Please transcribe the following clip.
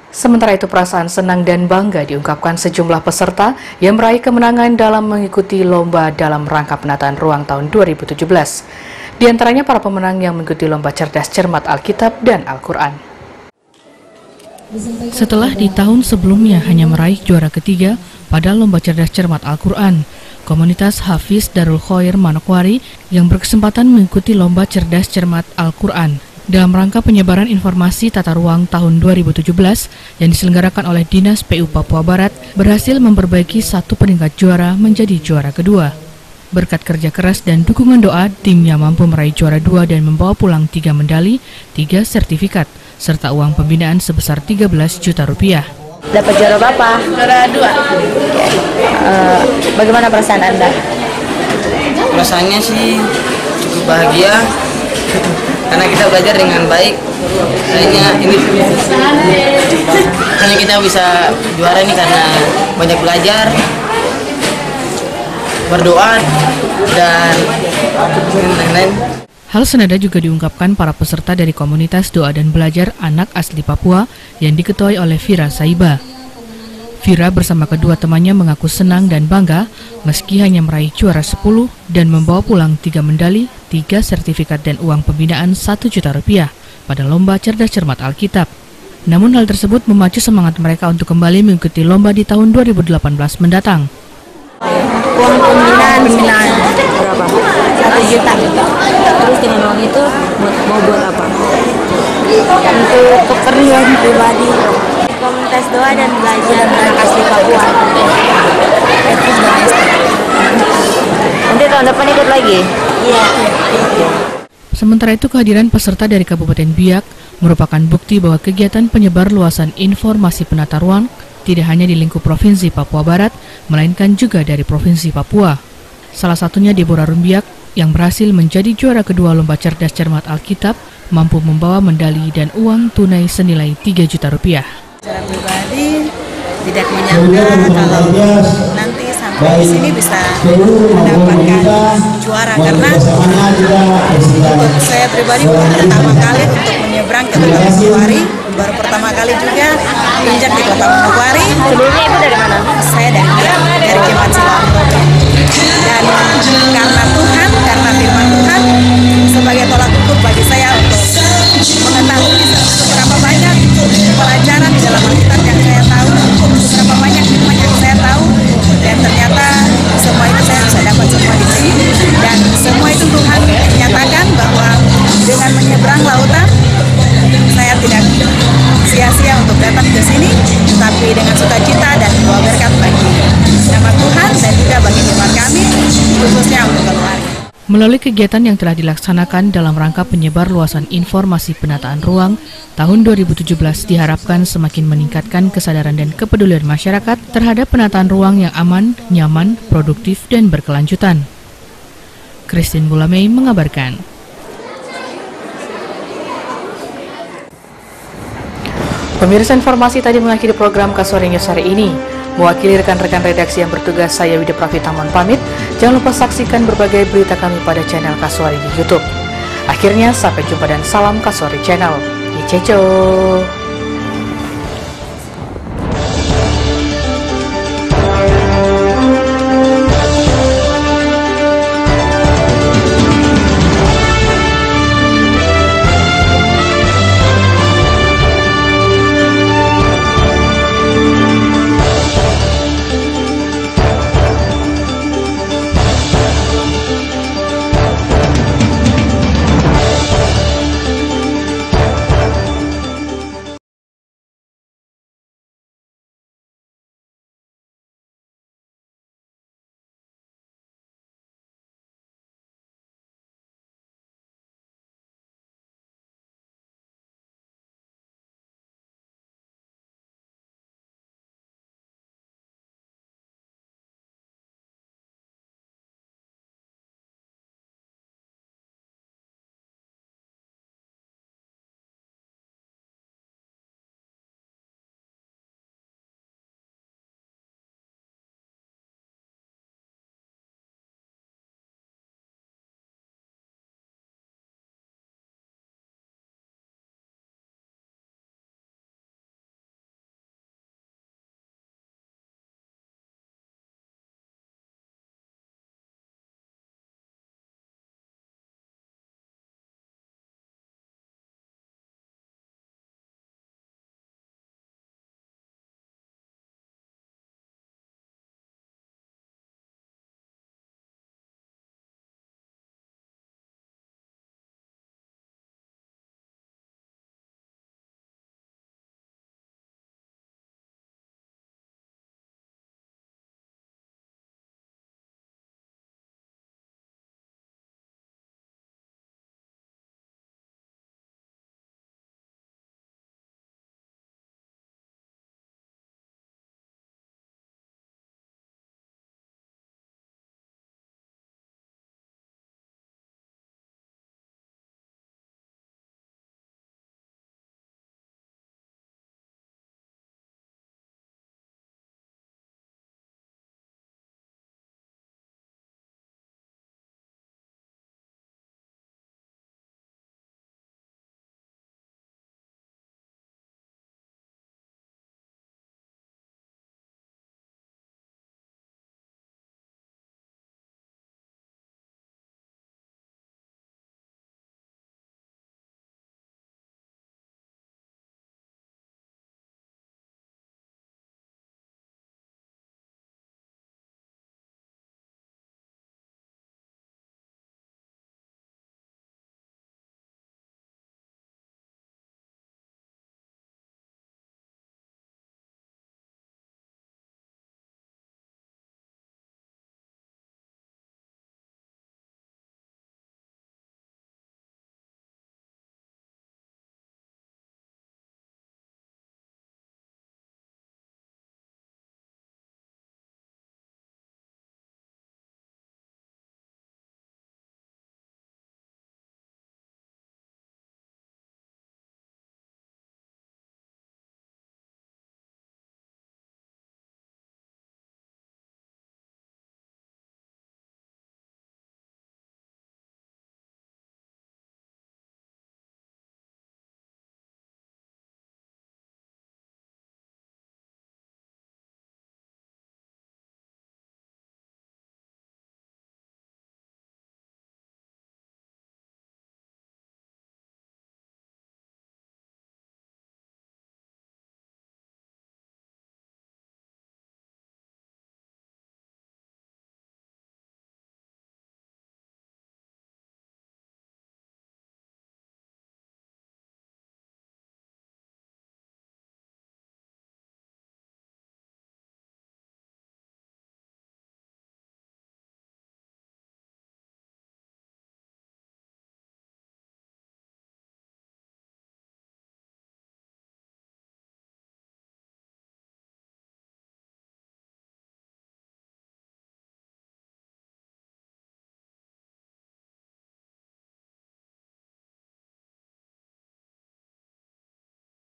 Sementara itu perasaan senang dan bangga diungkapkan sejumlah peserta yang meraih kemenangan dalam mengikuti lomba dalam rangka penataan ruang tahun 2017. Di antaranya para pemenang yang mengikuti lomba cerdas cermat Alkitab dan Al-Quran. Setelah di tahun sebelumnya hanya meraih juara ketiga pada lomba cerdas cermat Al-Quran, komunitas Hafiz Darul Khoir Manokwari yang berkesempatan mengikuti lomba cerdas cermat Al-Quran dalam rangka penyebaran informasi tata ruang tahun 2017 yang diselenggarakan oleh Dinas PU Papua Barat berhasil memperbaiki satu peringkat juara menjadi juara kedua. Berkat kerja keras dan dukungan doa, timnya mampu meraih juara 2 dan membawa pulang 3 medali, 3 sertifikat, serta uang pembinaan sebesar 13 juta rupiah. Dapat juara berapa? Juara 2. Bagaimana perasaan Anda? Perasaannya sih cukup bahagia karena kita belajar dengan baik. Kayaknya kita bisa juara ini karena banyak belajar, berdoa, dan lain-lain. Hal senada juga diungkapkan para peserta dari komunitas doa dan belajar anak asli Papua yang diketuai oleh Vira Saiba. Vira bersama kedua temannya mengaku senang dan bangga meski hanya meraih juara 10 dan membawa pulang 3 medali, 3 sertifikat dan uang pembinaan 1 juta rupiah pada lomba cerdas cermat Alkitab. Namun hal tersebut memacu semangat mereka untuk kembali mengikuti lomba di tahun 2018 mendatang. Uang pembinaan berapa? 1 juta. Terus dengan uang itu mau buat apa? Untuk keperluan pribadi. Komunitas doa dan belajar anak asli Papua. Nanti tahun depan ikut lagi? Iya. Sementara itu kehadiran peserta dari Kabupaten Biak merupakan bukti bahwa kegiatan penyebar luasan informasi penata ruang tidak hanya di lingkup Provinsi Papua Barat, melainkan juga dari Provinsi Papua. Salah satunya Deborah Rumbiak yang berhasil menjadi juara kedua lomba cerdas cermat Alkitab, mampu membawa medali dan uang tunai senilai 3 juta rupiah. Secara pribadi tidak menyangka kalau nanti sampai di sini bisa mendapatkan juara, karena untuk saya pribadi pertama kali untuk menyeberang ke Kota Manokwari, baru pertama kali juga injak di Kota Manokwari. Sebelumnya Ibu dari mana? Saya dari Jemaat Siloam. Dan karena Tuhan, karena firman Tuhan sebagai tolak ukur bagi saya untuk mengetahui berapa banyak pelajaran di dalam Alkitab yang saya tahu, berapa banyak firman yang saya tahu, dan ternyata semua itu saya bisa dapat semua di sini. Dan semua itu Tuhan menyatakan bahwa dengan menyeberang lautan saya tidak sia-sia untuk datang ke sini, tapi dengan sukacita dan membawa berkat bagi nama Tuhan dan juga bagi jemaat kami, khususnya untuk keluarga. Melalui kegiatan yang telah dilaksanakan dalam rangka penyebar luasan informasi penataan ruang, tahun 2017 diharapkan semakin meningkatkan kesadaran dan kepedulian masyarakat terhadap penataan ruang yang aman, nyaman, produktif, dan berkelanjutan. Christine Bulamei mengabarkan. Pemirsa, informasi tadi mengakhiri program Kasuari News hari ini. Mewakili rekan-rekan redaksi yang bertugas, saya Wida Pravita mohon pamit. Jangan lupa saksikan berbagai berita kami pada channel Kasuari di YouTube. Akhirnya, sampai jumpa dan salam Kasuari Channel. Iceco.